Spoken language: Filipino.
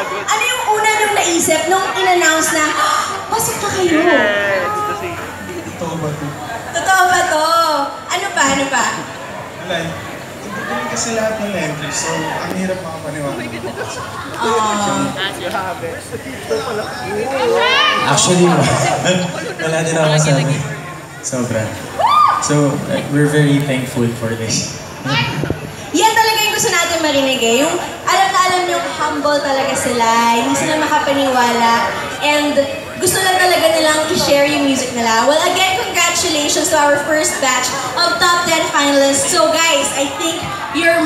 Ano yung una niyong naisip nung in-announce na, pasok pa kayo? Totoo ba ito? Totoo ba to? Ano pa? Ano pa? Wala eh. Hindi ko kasi lahat ng entry, so ang hirap makapaniwala. Actually, wala din ako masabi. Sobra. So, we're very thankful for this. Yan talaga yung gusto natin marinig eh. Yung alam na alam yung humble talaga sila, hindi sila makapaniwala, and gusto lang talaga nilang i-share yung music nila. Well, again, congratulations to our first batch of top 10 finalists. So guys, I think you're